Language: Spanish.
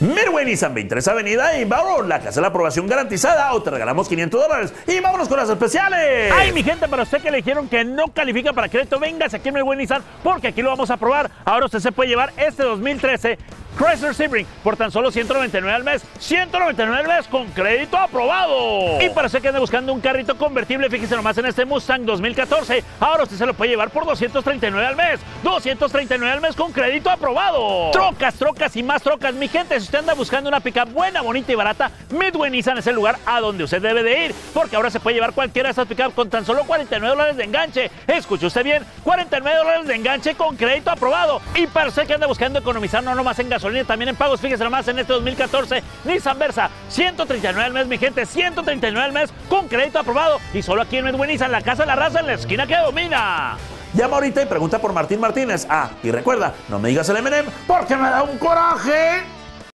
Midway Nissan 23 Avenida y vámonos, la casa de la aprobación garantizada o te regalamos $500 y vámonos con las especiales. Ay, mi gente, pero usted que le dijeron que no califica para crédito, véngase aquí en Midway Nissan porque aquí lo vamos a aprobar. Ahora usted se puede llevar este 2013 Chrysler Sebring por tan solo $199 al mes. $199 al mes con crédito aprobado. Y para usted que anda buscando un carrito convertible, fíjese nomás en este Mustang 2014. Ahora usted se lo puede llevar por $239 al mes. $239 al mes con crédito aprobado. Trocas y más trocas. Mi gente, si usted anda buscando una pickup buena, bonita y barata, Midway Nissan es el lugar a donde usted debe de ir, porque ahora se puede llevar cualquiera de estas pickups con tan solo $49 de enganche. Escuche usted bien, $49 de enganche con crédito aprobado. Y para usted que anda buscando economizar no nomás en gasolina, también en pagos, fíjese nomás en este 2014 Nissan Versa, $139 al mes, mi gente, $139 al mes con crédito aprobado. Y solo aquí en Midway Nissan, la casa de la raza, en la esquina que domina. Llama ahorita y pregunta por Martín Martínez. Ah, y recuerda, no me digas el M&M porque me da un coraje.